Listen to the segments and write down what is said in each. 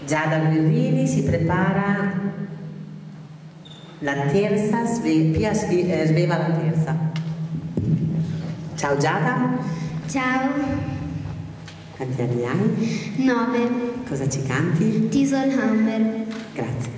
Giada Guerrini si prepara la terza, sveva la terza. Ciao Giada. Ciao. Quanti anni hai? 9. Cosa ci canti? Tieselhammer. Grazie.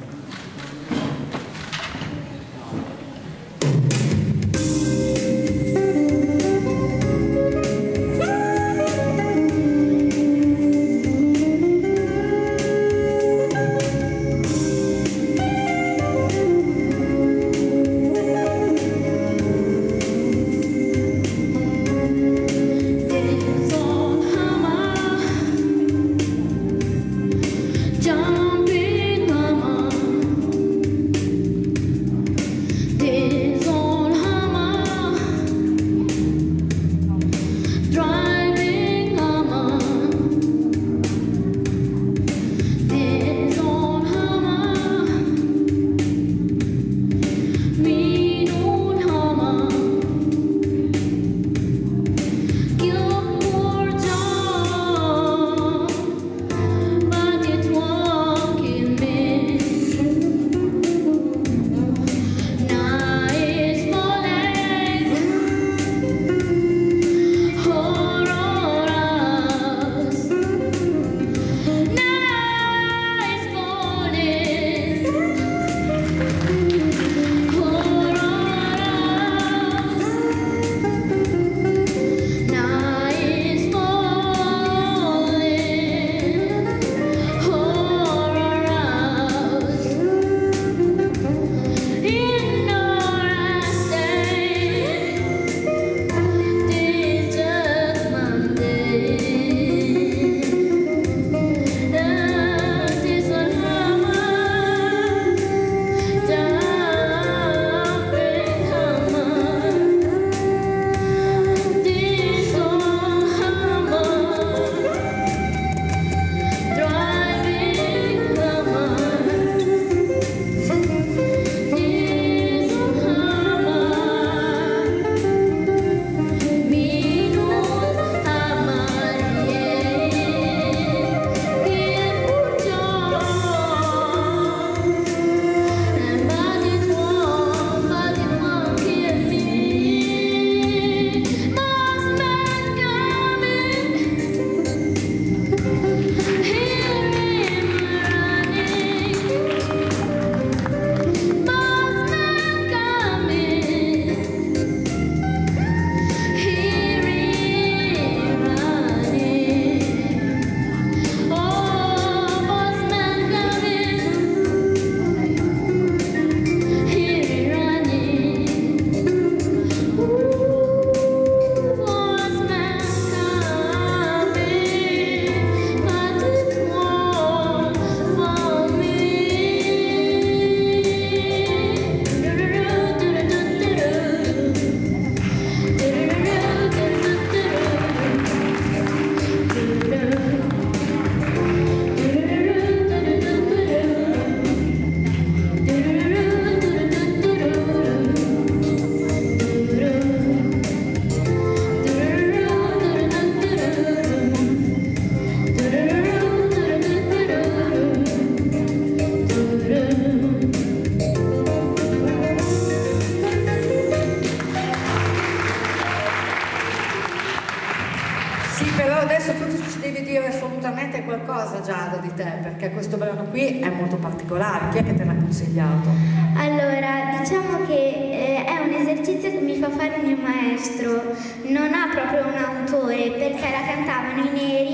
Sì, però adesso tu ci devi dire assolutamente qualcosa, Giada, di te, perché questo brano qui è molto particolare. Chi è che te l'ha consigliato? Allora, diciamo che è un esercizio che mi fa fare il mio maestro. Non ha proprio un autore, perché la cantavano i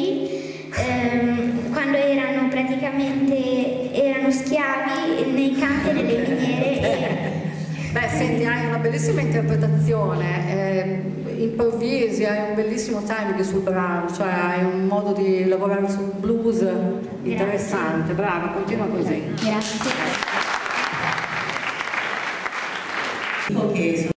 neri quando erano schiavi nei campi e nelle miniere. Beh, senti, hai una bellissima interpretazione, improvvisi, hai un bellissimo timing sul brano, cioè hai un modo di lavorare sul blues interessante. Brava, continua così. Grazie. Dico che